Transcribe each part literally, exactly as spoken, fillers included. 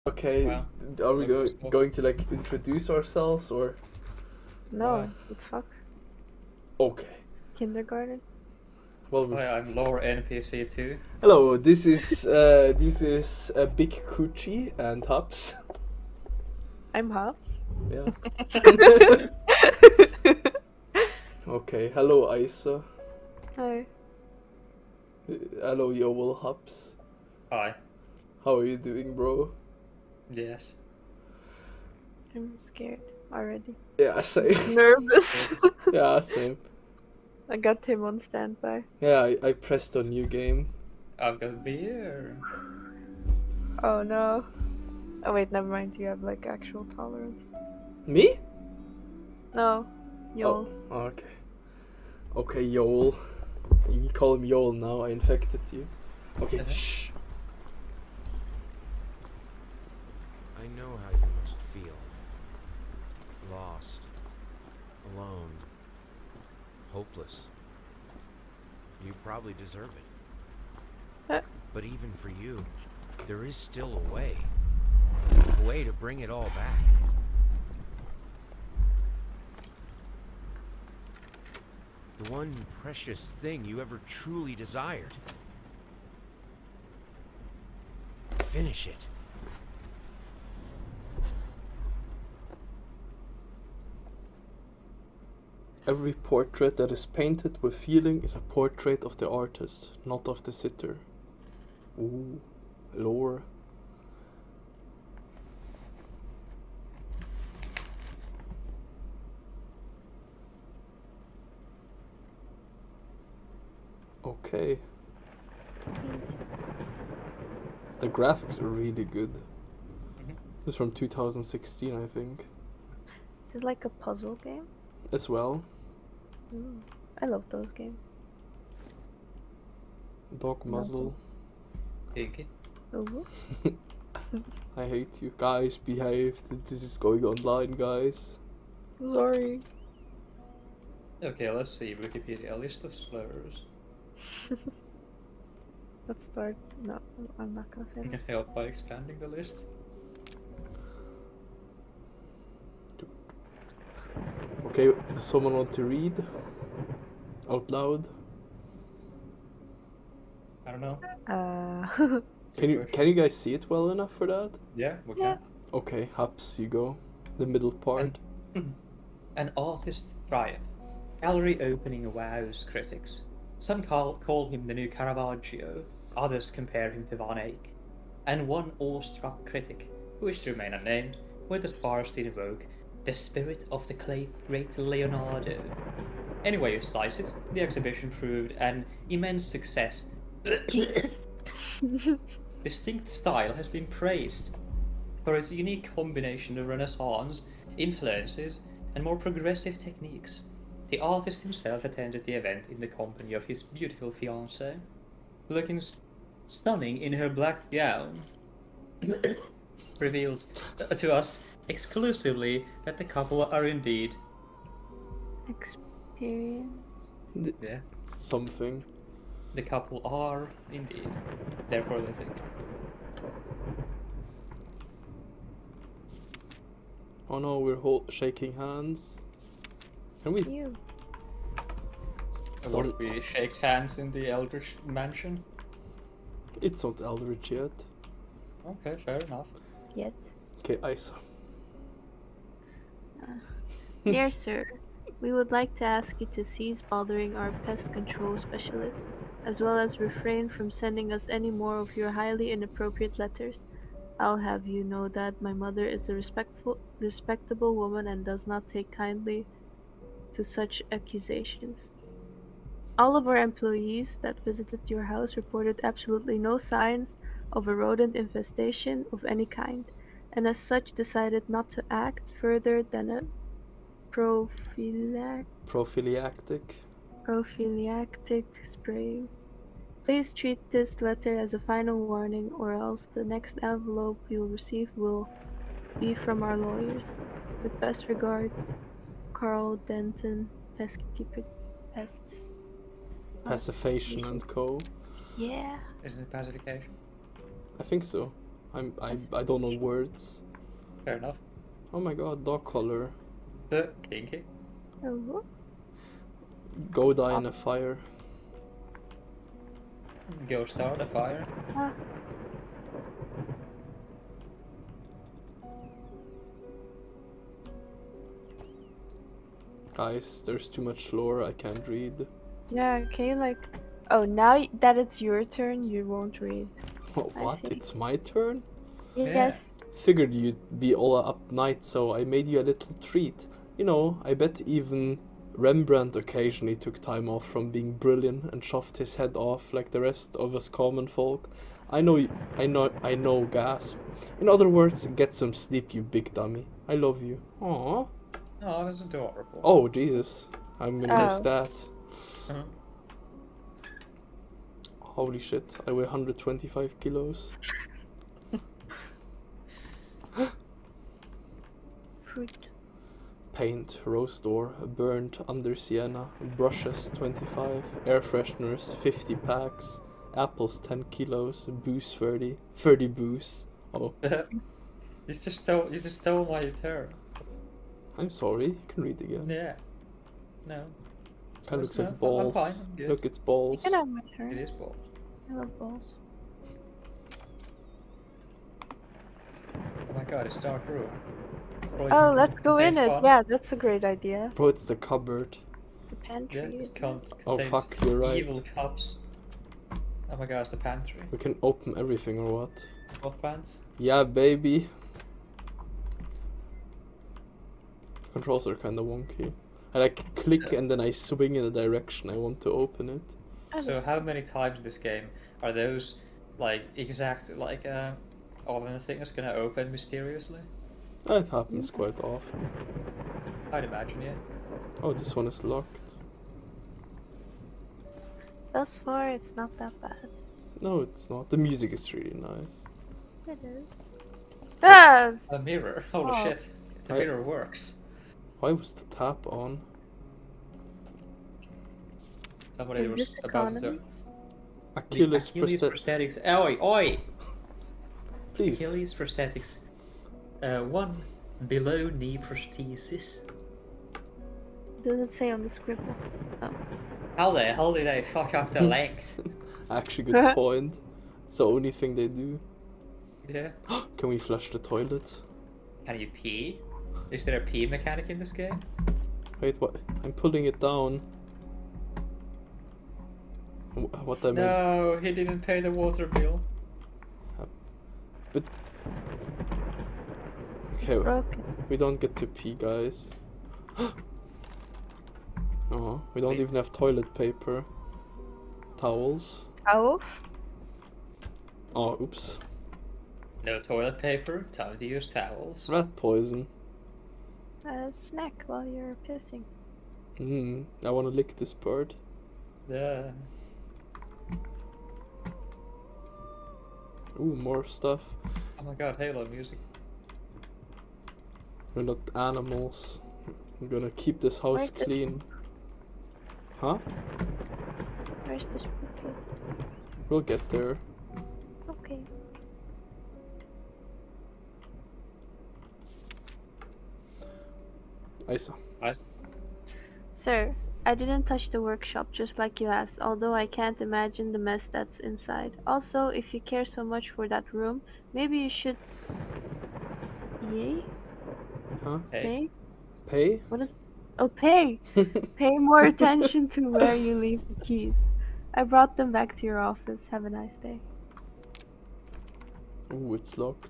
Okay, Wow. are we go That was cool. going to like introduce ourselves or? No, Why? what the fuck? Okay. Kindergarten? Well, we... Hi, I'm Lore N P C two. hello. This is uh, this is uh, Big Coochie and Hubs. I'm Hobbs. Yeah. Okay. Hello, Isa. Hi. Uh, Hello, Yoel Hubs. Hi. How are you doing, bro? Yes. I'm scared already. Yeah, same. Nervous. Yeah, same. I got him on standby. Yeah, I, I pressed on new game. I've got beer. Oh no. Oh wait, never mind. You have like actual tolerance. Me? No. Yo. Oh, okay. Okay, Yoel. You call him Yoel now. I infected you. Okay, Uh-huh. shh. I know how you must feel. Lost. Alone. Hopeless. You probably deserve it. Uh. But even for you, there is still a way. A way to bring it all back. The one precious thing you ever truly desired. Finish it. Every portrait that is painted with feeling is a portrait of the artist, not of the sitter. Ooh, lore. Okay. The graphics are really good. Mhm. This is from two thousand sixteen, I think, Is it like a puzzle game? as well. Ooh. I love those games. Dog muzzle. Pinky. Ooh. I hate you. Guys, behave. This is going online, guys. Sorry. Okay, let's see. Wikipedia list of slurs. Let's start. No, I'm not gonna say You that. can help by expanding the list. Okay, does someone want to read? Out loud? I don't know. Uh. Can you can you guys see it well enough for that? Yeah, we Yeah. can. Okay, Haps, you go. The middle part. An artist's triumph. Gallery opening wows critics. Some call, call him the new Caravaggio, others compare him to Van Eyck. And one awestruck critic, who wished to remain unnamed, went as far as to invoke the spirit of the clay great Leonardo. Anyway you slice it, the exhibition proved an immense success. Distinct style has been praised for its unique combination of Renaissance influences and more progressive techniques. The artist himself attended the event in the company of his beautiful fiancée, looking s- stunning in her black gown. Revealed to us exclusively that the couple are indeed, Experience. Th- yeah, Something. the couple are indeed, therefore they think. Oh no, we're hol- shaking hands. Can we? You. Or we shake hands in the Eldritch Mansion. It's not Eldritch yet. Okay, fair enough. Yet. Okay, Isa. Dear sir, we would like to ask you to cease bothering our pest control specialist, as well as refrain from sending us any more of your highly inappropriate letters. I'll have you know that my mother is a respectful, respectable woman and does not take kindly to such accusations. All of our employees that visited your house reported absolutely no signs of a rodent infestation of any kind, and as such decided not to act further than a prophylac- Prophylactic. prophylactic spray. Please treat this letter as a final warning, or else the next envelope you'll receive will be from our lawyers. With best regards, Carl Denton, Pestkeeper Pests. Pacification and Co. Yeah. Isn't it pacification? I think so. I'm I I don't know words. Fair enough. Oh my god, dog collar. The kinky. Oh. Go die in a fire. Go start a fire. Ah. Guys, there's too much lore, I can't read. Yeah, can you like... Oh, now y- that it's your turn, you won't read. Oh, I what? see. It's my turn? Yes. Figured you'd be all up night, so I made you a little treat. You know, I bet even Rembrandt occasionally took time off from being brilliant and shoved his head off like the rest of us common folk. I know, y- I know, I know, gasp. In other words, get some sleep, you big dummy. I love you. Aww. Oh, that's adorable. Oh, Jesus. I'm gonna use Oh. that. Uh-huh. Holy shit, I weigh one hundred twenty-five kilos. Fruit. Paint, rose door, burnt under sienna, brushes twenty-five, air fresheners fifty packs, apples ten kilos, booze thirty, thirty booze. Oh, You just stole. You just stole my turn. I'm sorry, you can read again. Yeah. No. Kind of That's looks like no- I'm balls. fine, I'm good. Look, it's You balls. can have my It turn. is balls. I love balls. Oh my god, it's dark room. Probably Oh, contain- let's go in contains it. fun. Yeah, that's a great idea. Bro, it's the cupboard. The pantry. Yeah, it's isn't con- it? Oh, contains fuck, you're right. Evil cups. Oh my god, it's the pantry. We can open everything or what? Hot pants. Yeah, baby. Controls are kinda wonky. I like click So- and then I swing in the direction I want to open it. Oh, So that's- how many times in this game are those like exact like uh oven things gonna open mysteriously? That happens quite often. I'd imagine, yeah. Oh, this one is locked. Thus far, it's not that bad. No, it's not. The music is really nice. It is. Ah! A mirror. Holy Oh. shit. The I- mirror works. Why was the tap on? Somebody Is was this about to economy? The Achilles, Achilles prosthetic. prosthetics. Oi, oi! Please. Achilles prosthetics. Uh, one below knee prosthesis. Does it say on the scribble? Oh. How the hell did I fuck up the legs? Actually, good point. It's the only thing they do. Yeah. Can we flush the toilet? Can you pee? Is there a pee mechanic in this game? Wait, what? I'm pulling it down. Wh- What I mean? No, he didn't pay the water bill. But It's okay, broken. we don't get to pee, guys. Oh, we don't Wait. even have toilet paper. Towels. Ow. Oh, oops. No toilet paper. Time to use towels. Rat poison. A snack while you're pissing. Hmm. I want to lick this bird. Yeah. Ooh, more stuff. Oh my god, Halo music. We're not animals. We're gonna keep this house Where's the- clean. Huh? Where's the spooky? We'll get there. Okay. Isa. Nice. Sir, I didn't touch the workshop just like you asked, although I can't imagine the mess that's inside. Also, if you care so much for that room, maybe you should... Yay? Huh? Hey. Stay? Pay? What is... Oh, pay! Pay more attention to where you leave the keys. I brought them back to your office. Have a nice day. Ooh, it's locked.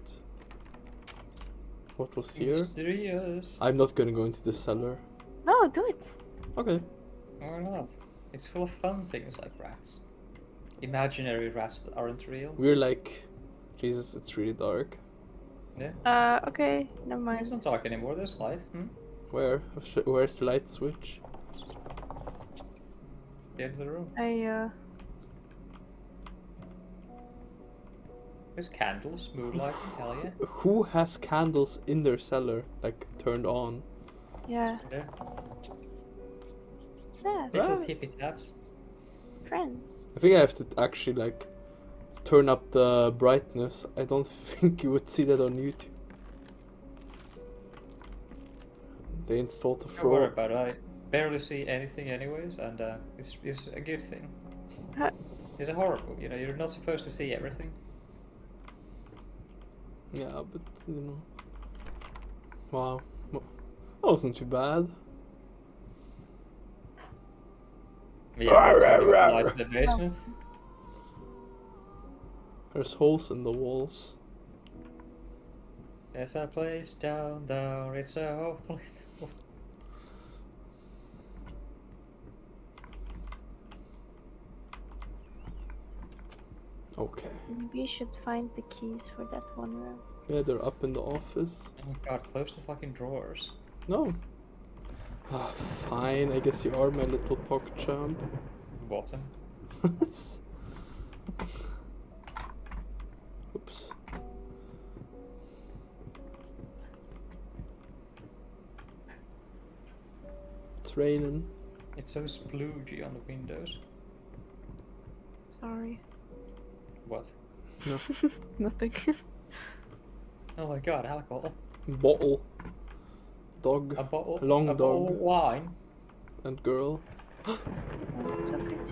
What was here? Mysterious. I'm not gonna go into the cellar. No, do it! Okay. Or not. It's full of fun things like rats. Imaginary rats that aren't real. We're like, Jesus, it's really dark. Yeah. Uh, okay, never It's mind. not dark anymore, there's light. Hmm? Where? Where's the light switch? The end of the room. I, uh... There's candles, moonlight, hell yeah. Who has candles in their cellar, like turned on? Yeah. Yeah. Yeah, Little Right. tippy taps. friends. I think I have to actually like turn up the brightness, I don't think you would see that on YouTube. They installed the Don't worry fraud. about it. I barely see anything anyways, and uh, it's, it's a good thing. Huh. It's a horrible, you know, you're not supposed to see everything. Yeah, but you know. Wow. Well, that wasn't too bad. Yeah, lights in the basement. There's holes in the walls. There's a place down there, it's a hole. Okay. We should find the keys for that one room. Yeah, they're up in the office. Oh my god, close the fucking drawers. No. Ah, fine. I guess you are my little PogChamp. Bottom. Oops. It's raining. It's so sploogey on the windows. Sorry. What? No. Nothing. Oh my god, alcohol. Bottle. Dog. A bottle. Long a bottle dog. of wine. And girl. Oh, it's so pretty.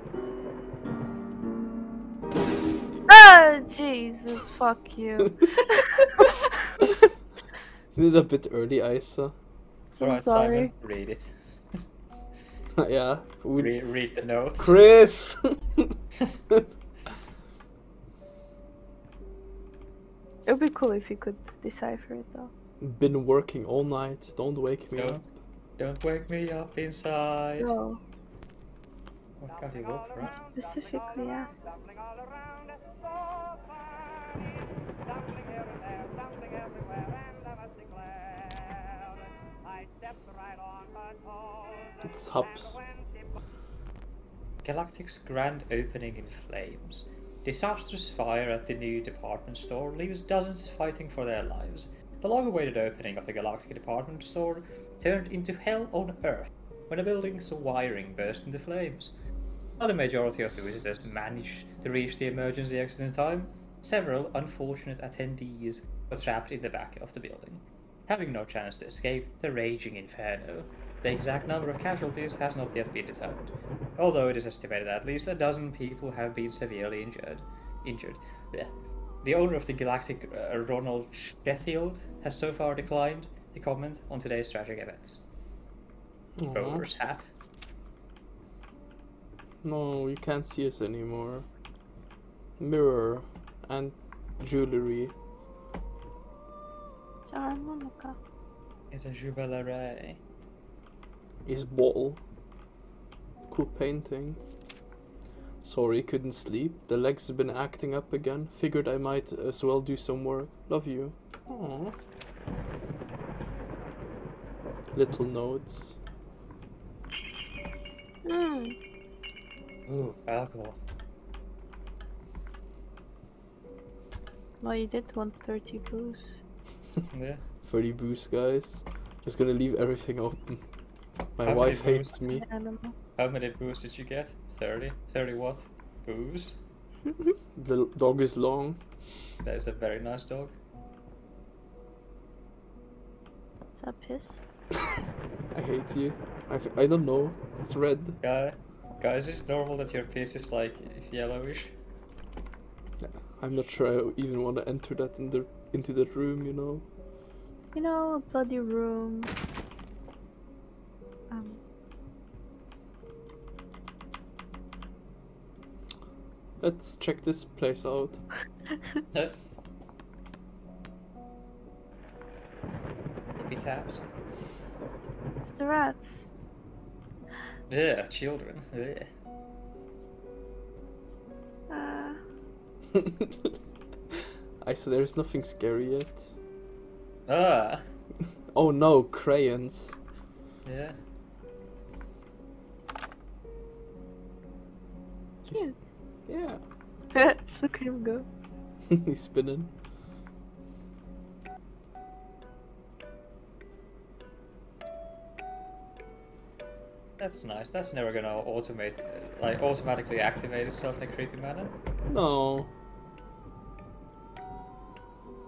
Ah, Jesus, fuck you. Isn't it a bit early, Isa? I'm Alright, sorry. Simon, read it. Yeah. We... Re read the notes. Chris! It would be cool if you could decipher it though. Been working all night. Don't wake me No. up. Don't wake me up inside. No, Oh god, you woke her up. specifically asked. It's Hubs. Galactic's grand opening in flames. Disastrous fire at the new department store leaves dozens fighting for their lives. The long-awaited opening of the Galactic department store turned into hell on Earth when a building's wiring burst into flames. While the majority of the visitors managed to reach the emergency exit in time, several unfortunate attendees were trapped in the back of the building, having no chance to escape the raging inferno. The exact number of casualties has not yet been determined, although it is estimated at least a dozen people have been severely injured. Injured. Blech. The owner of the Galactic, uh, Ronald Sheffield, has so far declined to comment on today's tragic events. Aw. Bowler's hat. No, you can't see us anymore. Mirror and jewelry. It's a harmonica. Is a jubilee. Is bottle. Cool painting. Sorry, couldn't sleep. The legs have been acting up again. Figured I might as well do some work. Love you. Aww. Little notes. Hmm. Ooh, alcohol. Well, you did want thirty booze. Yeah. thirty booze, guys. Just gonna leave everything open. My How many wife booze? hates me. Animal. How many booze did you get? thirty? thirty what? Booze? The dog is long. That is a very nice dog. Is that piss? I hate you. I, f- I don't know. It's red. Guy, guys, is it normal that your piece is like yellowish? I'm not sure I even want to enter that in the into that room. You know. You know, a bloody room. Um, Let's check this place out. Huh? Hippie taps. it's the rats. Yeah, children. Yeah. Uh, I said there's nothing scary yet. Ah. Oh no, crayons. Yeah. He's- cute. Yeah. Look at him go. He's spinning. That's nice. That's never gonna automate, uh, like automatically activate itself in a creepy manner. No.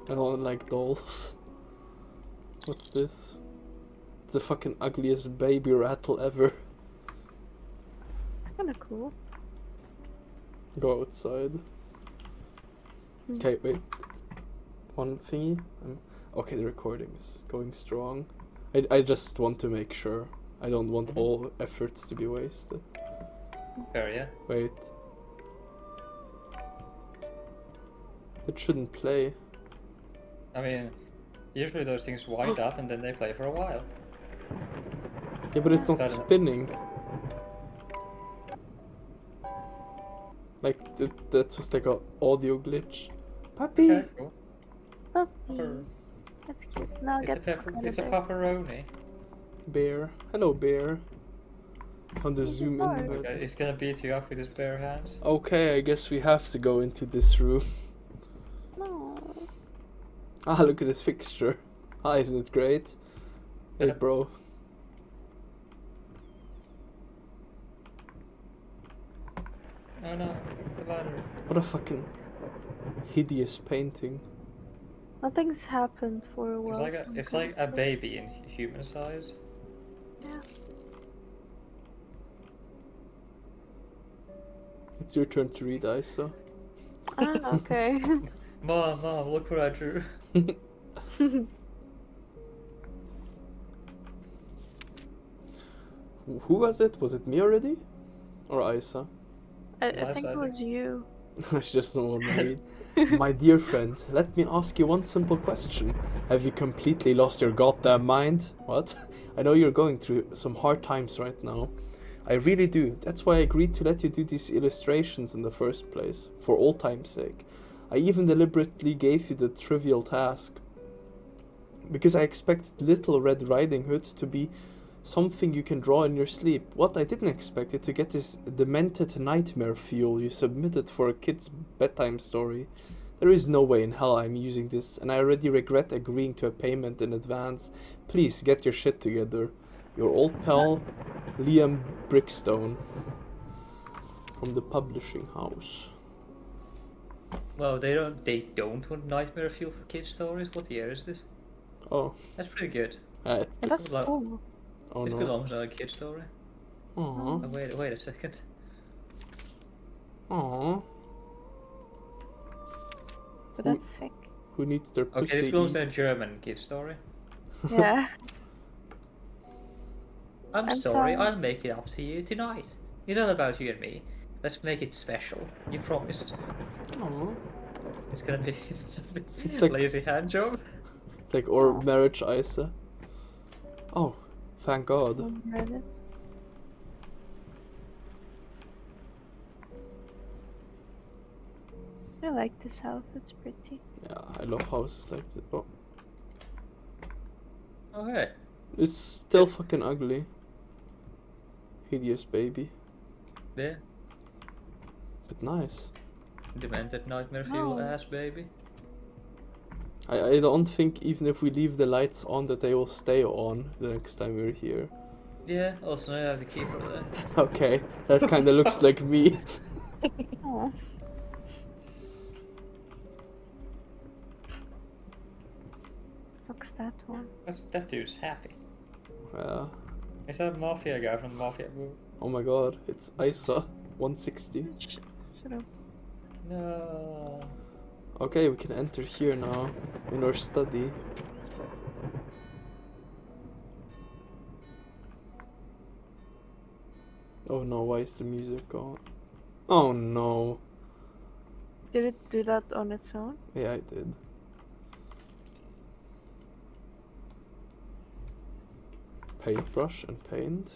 I don't like dolls. What's this? It's the fucking ugliest baby rattle ever. It's kind of cool. Go outside. Hmm. Okay, wait. One thingy. Um, okay, the recording is going strong. I, I just want to make sure. I don't want Mhm. all efforts to be wasted. Fair, yeah. Wait. It shouldn't play. I mean, usually those things wind up and then they play for a while. Yeah, but it's not Doesn't- spinning. Like, th that's just like a audio glitch. Puppy! Okay, cool. Puppy. Pepper- That's cute. Now I'll It's a get pepper. the It's a bit. pepperoni. Bear. Hello, bear. On the He's zoom in. hard. a bit. Okay, he's gonna beat you up with his bare hands. Okay, I guess we have to go into this room. No. Ah, look at this fixture. Ah, isn't it great? Hey, Yeah. bro. Oh no, the ladder. What a fucking hideous painting. Nothing's happened for a while. It's like a, so I'm it's kinda like a scared. baby in hu- human size. Yeah. It's your turn to read, Isa. Ah, okay. Mom, mom, look what I drew. Who who was it? Was it me already? Or Isa? I, I Nice, think I it think. was you. I just don't want to read. My dear friend, let me ask you one simple question. Have you completely lost your goddamn mind? What? I know you're going through some hard times right now. I really do. That's why I agreed to let you do these illustrations in the first place, for all time's sake. I even deliberately gave you the trivial task, because I expected Little Red Riding Hood to be something you can draw in your sleep. What I didn't expect it to get is demented nightmare fuel you submitted for a kid's bedtime story. There is no way in hell I'm using this, and I already regret agreeing to a payment in advance. Please get your shit together. Your old pal, Liam Brickstone, from the publishing house. Well, they don't. They don't want nightmare fuel for kids stories. What year is this? Oh, That's pretty good. uh, it's Yeah, that's Like- cool. oh this no. belongs on a kid story. Aww. Oh, wait, wait a second. Aww. But Who- that's sick. Who needs their pussy? Okay, this belongs eat? in a German kid story. Yeah. I'm, I'm sorry, sorry. I'll make it up to you tonight. It's all about you and me. Let's make it special. You promised. Aww. It's gonna be. It's just be It's like- lazy hand job. It's like, or marriage, Isa. Oh, thank God. On Reddit. I like this house. It's pretty. Yeah, I love houses like this. Oh, Okay. it's still fucking ugly. Hideous baby, There. but nice. Demented nightmare fuel No. ass baby. I, I don't think even if we leave the lights on that they will stay on the next time we're here. Yeah. Also, now I have to keep it there. Okay, that kind of looks like me. Oh. Fuck's that one? That's, that dude's happy. Yeah. Is that mafia guy from the mafia movie? Oh my God, it's Isa, one sixty. Sh- shut up. No. Okay, we can enter here now, in our study. Oh no, why is the music gone? Oh no. Did it do that on its own? Yeah, I did. Paintbrush and paint.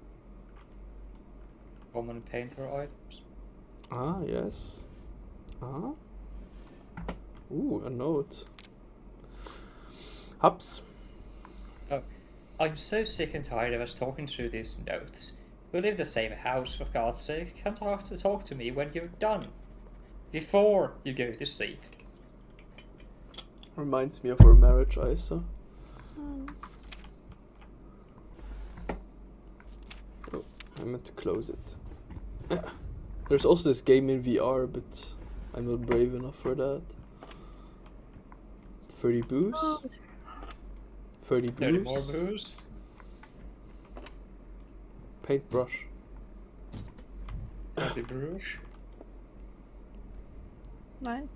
Common painter items. Ah, yes. Ah. Ooh, a note. Hups. I'm so sick and tired of us talking through these notes. We live in the same house, for God's sake. Come talk to talk to me when you're done. Before you go to sleep. Reminds me of our marriage, Isa. Hmm. Oh, I meant to close it. There's also this game in V R, but I'm not brave enough for that. thirty booze. Oh, thirty thirty booze. more booze. Paintbrush. thirty brush. nice.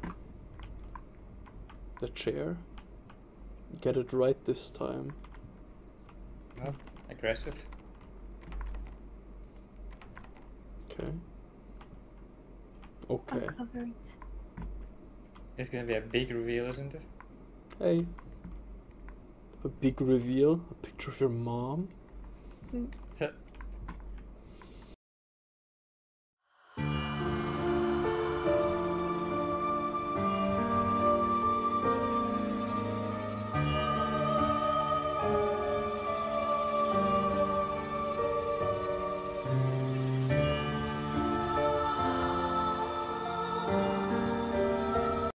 The chair. Get it right this time. Oh, aggressive. Okay. Okay. Uncover it. It's gonna be a big reveal, isn't it? Hey. A big reveal. A picture of your mom. Mm.